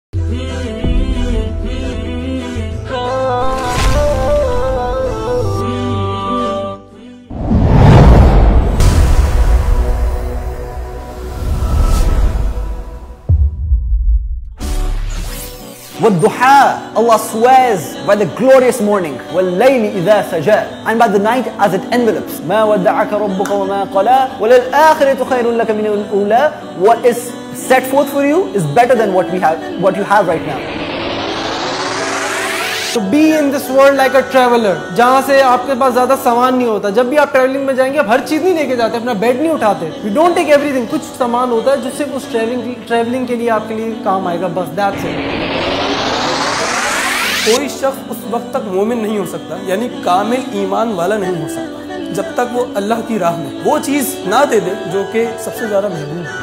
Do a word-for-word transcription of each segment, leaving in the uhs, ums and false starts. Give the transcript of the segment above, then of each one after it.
وَالضُّحَى, Allah swears by the glorious morning, وَاللَّيْلِ إِذَا سَجَى, and by the night as it envelops. مَا وَدَّعَكَ رَبُّكَ وَمَا قَلَى وَلَلْآخِرَةُ خَيْرٌ لَكَ مِنَ الْأُولَى. What is set forth for you is better than what we have, what you have right now. To be in this world like a traveler, जहाँ से आपके पास ज़्यादा सामान नहीं होता. जब भी आप ट्रैवलिंग में जाएंगे आप हर चीज़ नहीं लेके जाते, अपना बेड नहीं उठाते. You don't take everything. कुछ सामान होता है जो सिर्फ उस ट्रैवलिंग ट्रैवलिंग के लिए आपके लिए काम आएगा, बस that's it. कोई शख्स उस वक्त तक मोमिन नहीं हो सकता, यानी कामिल ईमान वाला नहीं हो सकता, जब तक वो अल्लाह की राह में वो चीज़ ना दे दे जो कि सबसे ज़्यादा महबूब है.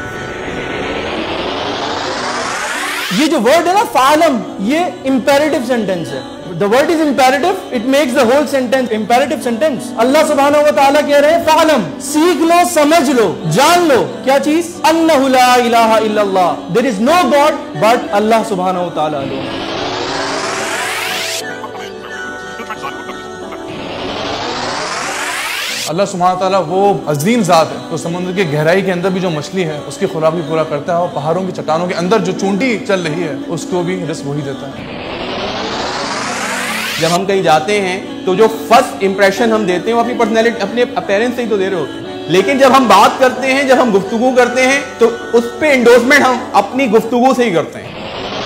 ये जो वर्ड है ना फालम, ये इम्पेरेटिव सेंटेंस है. The word is imperative, it makes the whole sentence imperative sentence. Allah सुब्हानहू व तआला कह रहे हैं फालम, सीख लो, समझ लो, जान लो. क्या चीज? अन्नहु ला इलाहा इल्लल्लाह, there is no God but Allah सुब्हानहू व तआला alone. अल्लाह सुब्हानहू व तआला वो अजीम ज़ात है तो समुद्र की गहराई के अंदर भी जो मछली है उसकी खुराक भी पूरा करता है, और पहाड़ों की चट्टानों के अंदर जो चूंटी चल रही है उसको भी रिस्क वही देता है. जब हम कहीं जाते हैं तो जो फर्स्ट इंप्रेशन हम देते हैं वो अपनी पर्सनैलिटी, अपने अपीयरेंस से ही तो दे रहे होते हैं. लेकिन जब हम बात करते हैं, जब हम गुफ्तगू करते हैं तो उस पे एंडोर्समेंट हम अपनी गुफ्तगू से ही करते हैं.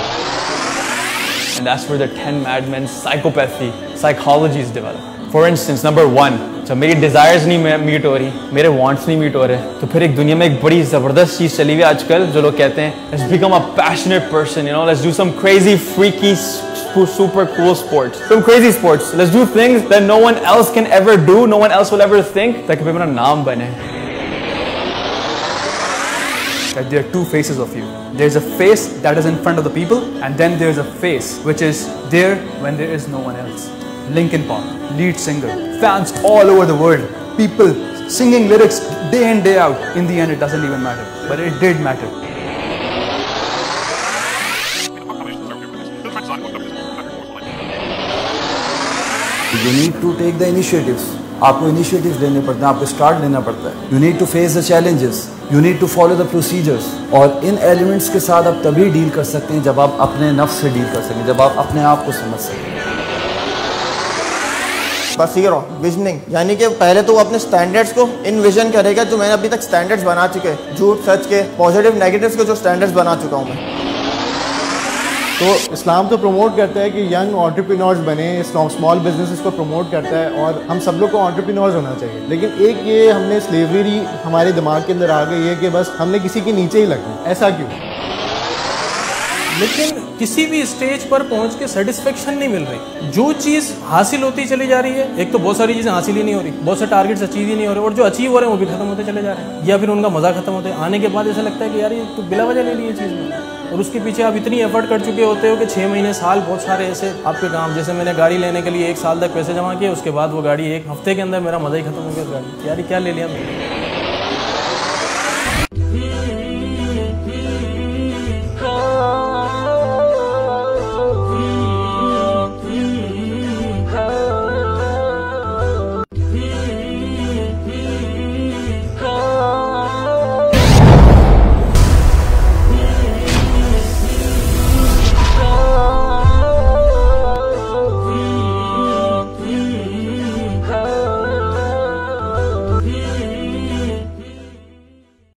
And that's where the ten madmen's psychopathy, psychologies develop. For instance, number one, जब मेरी desires नहीं मीट हो रही, मेरे wants नहीं मीट हो रहे, तो फिर एक दुनिया में एक बड़ी ज़बरदस्त चीज़ चली हुई आजकल जो लोग कहते हैं let's become a passionate person, you know, let's do some crazy, freaky, super cool sports, some crazy sports. Let's do things that no one else can ever do, no one else will ever think, ताकि फिर मेरा नाम बने. That there are two faces of you. There's a face that is in front of the people, and then there's a face which is there when there is no one else. Linkin Park, lead singer, fans all over the world, people singing lyrics day in day out. In the end, it doesn't even matter, but it did matter. You need to take the initiatives. आपको initiatives लेने पड़ते हैं, आपको start लेना पड़ता है. You need to face the challenges. You need to follow the procedures. और इन elements के साथ आप तभी deal कर सकते हैं जब आप अपने नफ्स से deal कर सकें, जब आप अपने आप को समझ सकें. बसीरो, विजनिंग, यानी कि पहले तो वो अपने स्टैंडर्ड्स को इनविजन करेगा जो मैंने अभी तक स्टैंडर्ड्स बना चुके हैं, झूठ सच के, पॉजिटिव नेगेटिव्स के जो स्टैंडर्ड्स बना चुका हूँ मैं. तो इस्लाम तो प्रमोट करता है कि यंग एंटरप्रेन्योर्स बने, स्मॉल बिजनेसेस को प्रमोट करता है और हम सब लोग को एंटरप्रेन्योर्स होना चाहिए. लेकिन एक ये हमने स्लेवरी हमारे दिमाग के अंदर आ गई है कि बस हमने किसी के नीचे ही लगना. ऐसा क्यों? लेकिन किसी भी स्टेज पर पहुंच के सेटिस्फेक्शन नहीं मिल रही. जो चीज़ हासिल होती चली जा रही है, एक तो बहुत सारी चीज़ें हासिल ही नहीं हो रही, बहुत से टारगेट्स अचीव ही नहीं हो रहे, और जो अचीव हो रहे हैं वो भी खत्म होते चले जा रहे हैं, या फिर उनका मज़ा खत्म होता है. आने के बाद ऐसा लगता है कि यार ये तो बिला वजह ले ली ये चीज़ में, और उसके पीछे आप इतनी एफर्ट कर चुके होते हो कि छः महीने साल बहुत सारे ऐसे आपके काम. जैसे मैंने गाड़ी लेने के लिए एक साल तक पैसे जमा किए, उसके बाद वो गाड़ी एक हफ्ते के अंदर मेरा मज़ा ही खत्म हो गया उस गाड़ी. यार क्या ले लिया मैंने. Yeah.